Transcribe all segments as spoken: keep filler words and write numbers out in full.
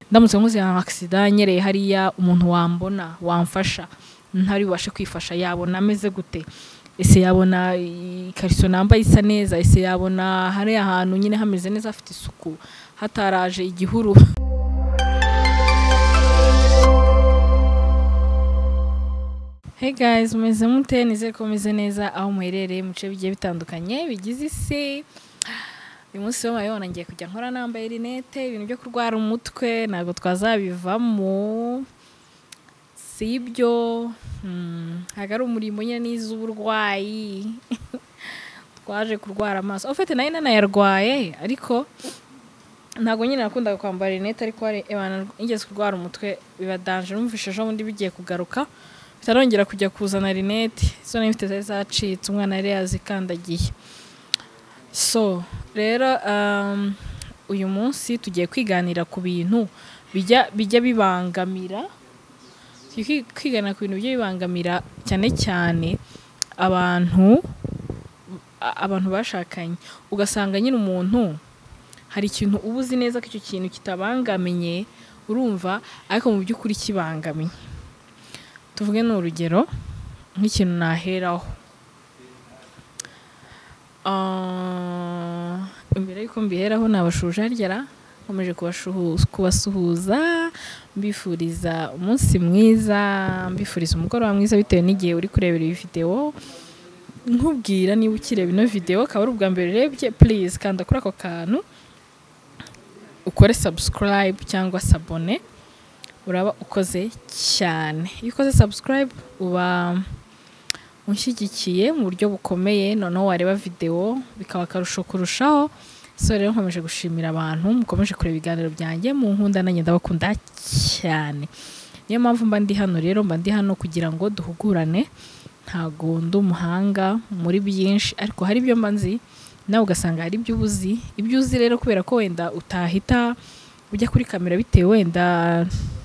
ndamutse nkoze accident nyereye hariya umuntu wambona wamfasha ntari bubashe kwifasha yabona ameze gute ese yabona ikariso nambaye isa neza ese yabona hari ahantu nyine hameze neza afite isuku hataraje igihuru. Hey guys, mumeze mute? Nizere ko mumeze neza aho muherereye mu bice bigiye bitandukanye bigize isi. Uyu munsi wo mayibona ngiye kujya nkora nambaye rinete, ibintu byo kurwara umutwe ntago twazabivamo. Sibyo hmm hagari umurimo nyine n'izuburwayi twaje kurwara amaso. Ofete nayo nanayarwaye ariko ntago nyine nakundaga kwambara rinete ariko ari ebana ingeze kurwara umutwe biba danger numvisheje ubundi bigiye kugaruka. Tarongera kujya kuzana rinete so nifite zacitse umwana yari yazikandagiye. So rero um, uyu munsi tugiye kwiganira ku bintu bijya bijya bibangamira kwigana ku bintu bijya bibangamira cyane cyane abantu abantu bashakanye. Ugasanga nyine umuntu hari ikintu ubuzi neza ko icyo kintu kitabangamenye urumva ariko mu by'ukuri kibangamiye. Tuvuge n'urugero nk'ikintu naheraho ah imbere yuko mbiheraho nabashuje harya nkomeje kubasuhuza mbifuriza umunsi mwiza mbifuriza umugoroba mwiza bitewe n'igihe uri kurebera iyi video. Nkubwira niba ukireba ino video akaba ari ubwa mbere urebye please kanda kuri ako kantu ukore subscribe cyangwa s'abone uraba ukoze cyane. Iyo ukoze subscribe uba unshyigikiye mu buryo bukomeye noneho wareba video bikaba karusho kurushaho. So rero nkomeje gushimira abantu mukomeje kureba ibiganiro byanjye mu nkunda nanjye ndabakunda cyane. Niyo mpamvu mba ndi hano rero mba ndi hano kugira ngo duhugurane. Ntago ndi umuhanga muri byinshi ariko hari ibyo mba nzi nawe ugasanga hari ibyo ubuzi. Ibyo uzi rero kubera ko wenda utahita ujya kuri kamera bitewe wenda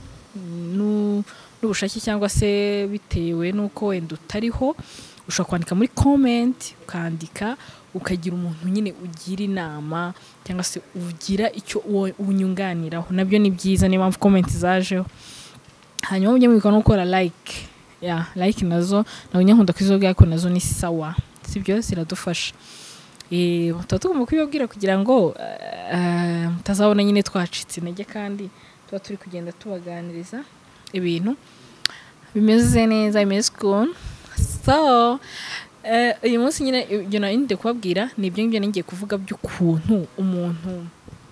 n'ubushake cyangwa se bitewe nuko wenda utariho ushobora kwandika muri comment ukandika ukagira umuntu nyine ugira inama cyangwa se ugira icyo unyunganiraho nabyo ni byiza. Niyo mpamvu comment zajeho hanyuma mujye mwikora no gukora like ya like nazo nawe nyankunda kwizoga yako nazo ni sawa sibyo ziradufasha. Eh tutagomba kwibabwira kugira ngo mutazabona nyine twacitse intege kandi tuba turi kugenda tubaganiriza ibintu bimeze neza bimeze cool. So eh uyu munsi nyine ibyo ninde kubabwira ni ibyo ngibyo ningiye kuvuga by'ukuntu umuntu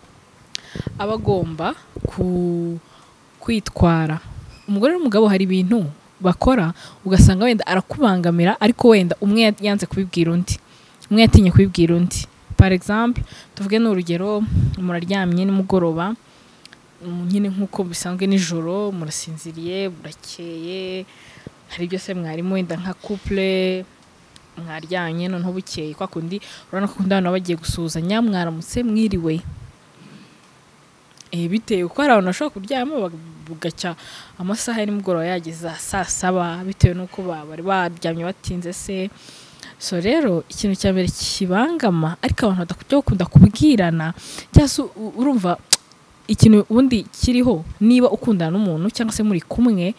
abagomba ku kwitwara. Umugore n'umugabo hari ibintu bakora ugasanga wenda arakubangamira ariko wenda umwe yanze kubibwira undi umwe yatinye kubibwira undi. Par exemple tuvuge n'urugero muraryamye nimugoroba nyine nkuko bisanzwe nijoro murasinziriye burakeye hari byo se mwarimu wenda nka couple mwaryanye noneho bukeye kwa kundi urana ko ndana bagiye gusuhuzanya mwaramutse mwiriwe eh bitewe ko hari abantu bashobora kuryama bugacya amasaha nimugoroba yageza saa saba bitewe nuko bari baryamye batinze se. So rero ikintu cya mbere kibangama ariko abantu badakujya gukunda kubwirana cyangwa urumva ikintu ubundi kiriho niba ukundana n'umuntu cyangwa se muri kumwe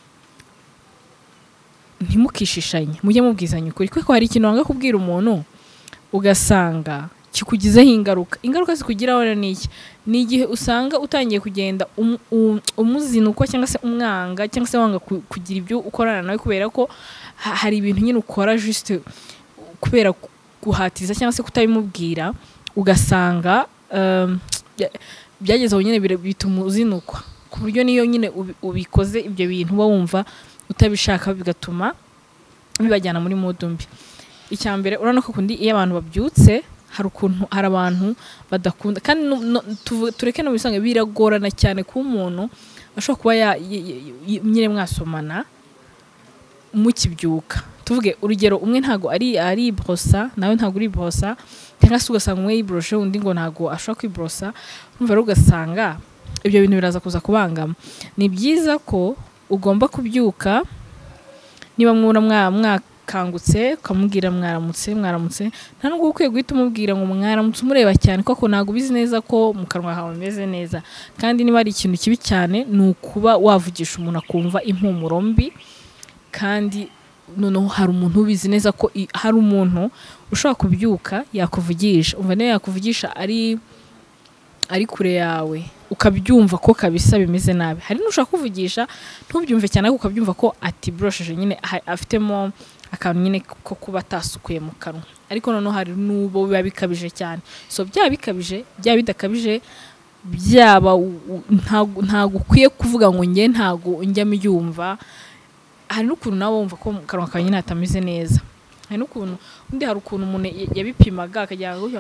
ntimukishishanye mujye mubwizanya ukuri kuko hari ikintu wanga kubwira umuntu ugasanga kikugizeho ingaruka. Ingaruka zikugiraho ni iki? Ni igihe usanga utangiye kugenda umuzinuko cyangwa se umwanga cyangwa se wanga kugira ibyo ukorana nawe kubera ko hari ibintu nyine ukora juste kubera guhatiriza cyangwa se kutabimubwira ugasanga byagezeho nyine bituma uzinukwa ku buryo niyo nyine ubikoze ibyo bintu uba wumva utabishaka bigatuma bibajyana muri mood mbi. Icyambere urana ko kundi iyo abantu babyutse hari ukuntu hari abantu badakunda kandi tureke no bisanga biragorana cyane ku umuntu ashobora kuba nyine mwasomana mukibyuka. Tuvuge urugero umwe ntago ari ari brosa nawe ntago uri brosa cyangwa se ugasanga umwe yibroshe undi ngo ntago ashobora kwibrosa umva rero ugasanga ibyo bintu biraza kuza kubangama. Ni byiza ko ugomba kubyuka niba mwura kangutse ukamubwira mwaramutse mwaramutse nta nubwo ukwiye guhita umubwira ngo mwaramutse umureba cyane kuko ntabwo ubizi neza ko mu kanwa hawe hameze neza, kandi niba ari ikintu kibi cyane ni ukuba wavugisha umuntu akumva impumuro mbi, kandi noneho hari umuntu ubizi neza ko hari umuntu ushobora kubyuka yakuvugisha, umva niyo yakuvugisha ari ari kure yawe ukabyumva ko kabisa bimeze nabi. Hari n'ushaka kuvugisha ntubyumve cyane ariko ukabyumva ko ati brosheje nyine afitemo akantu nyine ko kuba atasukuye mu kanwa, ariko noneho hari n'ubo biba bikabije cyane. So byaba bikabije byaba bidakabije byaba ntago ukwiye kuvuga ngo nge ntago njya mbyumva. Hari n'ukuntu nawe wumva ko mu kanwa kawe nyine hatameze neza, hari n'ukuntu undi hari ukuntu umuntu yabipimaga akajya ngo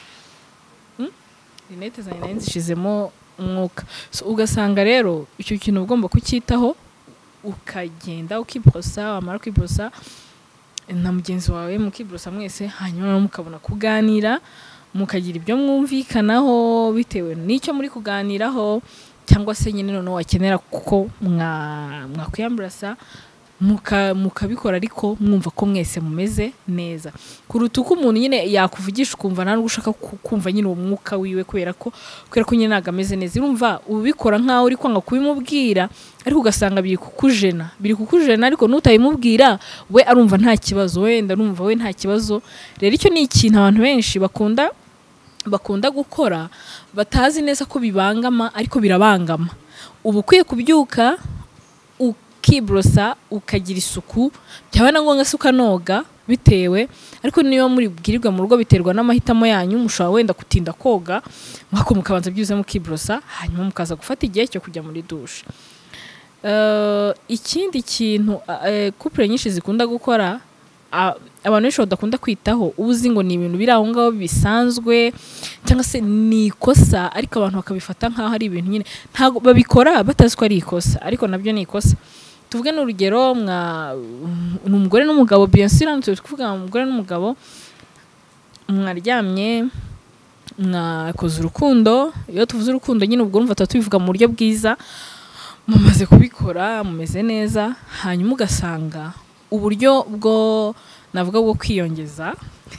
rinete zanjye nari nzishizemo umwuka. So ugasanga rero icyo kintu ugomba kucyitaho, ukagenda ukibrosa, wamara kwibrosa na mugenzi wawe mukibrosa mwese, hanyuma mukabona kuganira, mukagira ibyo mwumvikanaho bitewe n'icyo muri kuganiraho, cyangwa se nyine noneho wakenera kuko mwakwiyambrasa mukabikora ariko mwumva ko mwese mumeze neza, kuruta uko umuntu nyine yakuvugisha ukumva nta n'ushaka kumva nyine uwo mwuka wiwe kubera ko kubera ko nyine ntago ameze neza. Urumva ubikora nkaho uri kwanga kubimubwira ariko ugasanga biri kukujena biri kukujena ariko nutayimubwira we arumva nta kibazo, wenda numva we nta kibazo. Rero icyo ni ikintu abantu benshi bakunda bakunda gukora batazi neza ko bibangama ariko birabangama. Ubu ukwiye kubyuka ukibrosa ukagira isuku, byaba na ngombwa se ukanoga bitewe, ariko niyo muri bwirirwa mu rugo biterwa n'amahitamo yanyu, mushobora wenda kutinda koga mwako mukabanza byuze mukibrosa hanyuma mukaza gufata igihe cyo kujya muri douche. Uh, ikindi kintu uh, couple nyinshi zikunda gukora abantu benshi badakunda kwitaho, ubuzi ngo ni ibintu biri aho ngaho bisanzwe cyangwa se ni ikosa, ariko abantu bakabifata nkaho ari ibintu nyine ntago babikora batazi ko ari ikosa, ariko nabyo ni ikosa. Tuvuge n'urugero mwa n'umugore n'umugabo, bien sûr ntuye kuvuga umugore n'umugabo mwaryamye mwakoze urukundo. Iyo tuvuze urukundo nyine ubwo urumva tubivuga mu buryo bwiza, mumaze kubikora mumeze neza, hanyuma ugasanga uburyo bwo navuga bwo kwiyongeza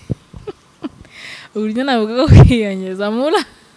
uburyo navuga bwo kwiyongeza mura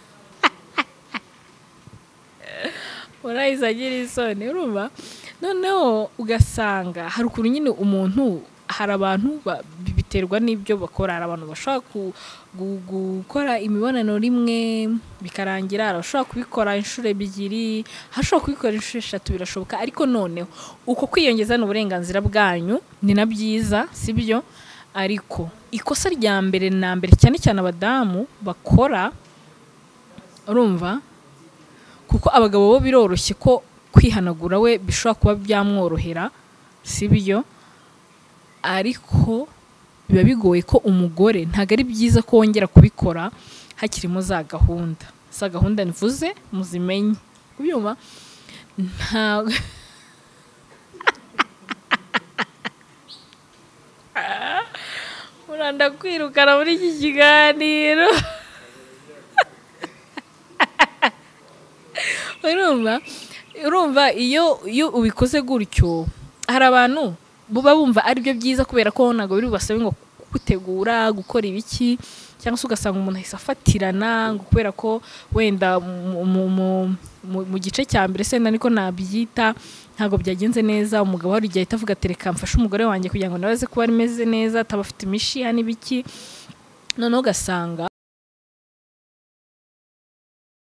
urayizagira isoni, urumva. Noneho ugasanga hari ukuntu nyine umuntu, hari abantu biterwa n'ibyo bakora, hari abantu bashaka gukora imibonano rimwe bikarangira, arashobora kubikora inshuro ebyiri, hashobora kubikora inshuro eshatu, birashoboka. Ariko noneho uko kwiyongeza n'uburenganzira bwanyu ni na byiza sibyo, ariko ikosa rya mbere na mbere cyane cyane abadamu bakora, urumva, kuko abagabo bo biroroshye ko kwihanagura we bishobora kuba byamworohera sibyo, ariko biba bigoye ko umugore ntago ari byiza ko wongera kubikora hakirimo za gahunda za gahunda nivuze muzimenye kubyuma. Ntago uranda kwirukana muri iki kiganiro urumva urumva iyo iyo ubikoze gutyo hari abantu buba bumva ari byo byiza kubera ko nago biri basabe ngo gutegura gukora ibiki, cyangwa se ugasanga umuntu ahise afatirana ngo kubera ko wenda mu gice cya mbere se niko nabyita ntago byagenze neza, umugabo hari igihe itavuga tereka mfashe umugore wanjye kugira ngo nabaze kuba rimeze neza, atabafite imishiha n'ibiki, noneho ugasanga